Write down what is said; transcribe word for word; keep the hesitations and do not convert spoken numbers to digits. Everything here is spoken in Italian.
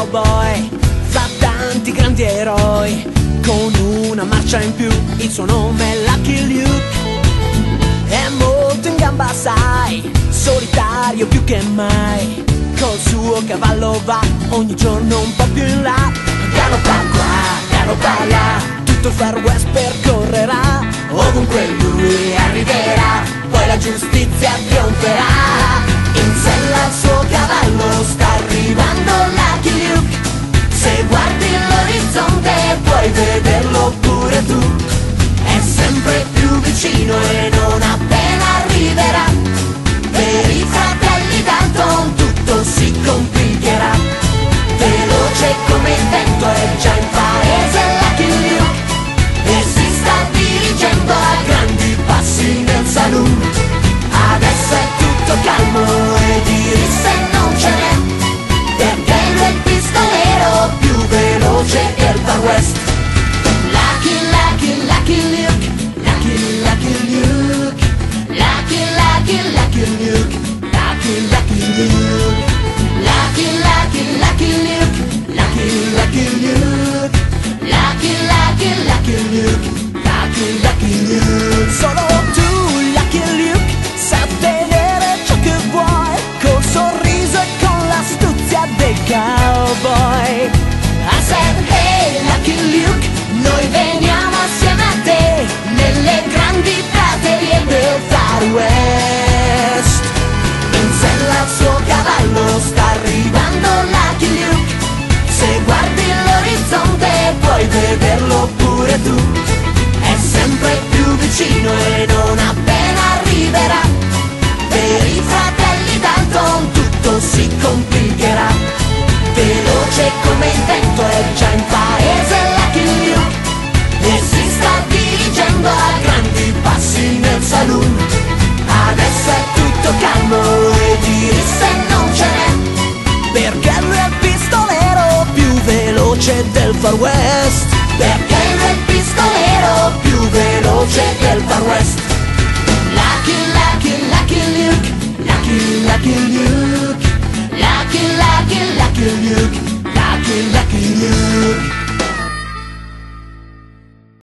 cowboy fra tanti grandi eroi, con una marcia in più, il suo nome è Lucky Luke. È molto in gamba, sai, solitario più che mai, col suo cavallo va ogni giorno un po' più in là. Galoppa qua, galoppa là, tutto il Far West percorrerà, ovunque lui arriverà, poi la giustizia trionferà. In sella al suo cavallo sta arrivando Lucky Luke, se guardi l'orizzonte puoi vederlo pure tu. È sempre più vicino e non appena arriverà, per i fratelli Dalton tutto si complicherà. Veloce come il vento è già in paese Lucky Luke, e si sta dirigendo a grandi passi nel saloon. Adesso è tutto calmo e di risse non ce n'è, perché lui è il pistolero più veloce del Far West. Lucky, Lucky, Lucky Luke, Lucky, Lucky Luke, Lucky, Lucky, Lucky Luke, Lucky, Lucky Luke, Lucky, Lucky, Lucky Luke, Lucky, Lucky Luke, Lucky, Lucky, Lucky Luke, Lucky, Lucky Luke. Solo tu, Lucky Luke, sai ottenere ciò che vuoi, col sorriso e con l'astuzia dei cowboy. I said, hey Lucky Luke, noi veniamo assieme a te nelle grandi praterie del Far West. In sella al suo cavallo sta arrivando Lucky Luke, se guardi l'orizzonte puoi vederlo pure tu. È sempre più vicino e non appena arriverà, per i fratelli Dalton tutto si complicherà. Veloce come il vento è già in paese Lucky Luke, e si sta dirigendo a grandi passi nel saloon. Adesso è tutto calmo e di risse non ce n'è, perché lui è il pistolero più veloce del Far West. Perché lui è il pistolero più veloce del Far West. Lucky, Lucky, Lucky Luke, Lucky, Lucky Luke, Lucky, Lucky, Lucky Luke.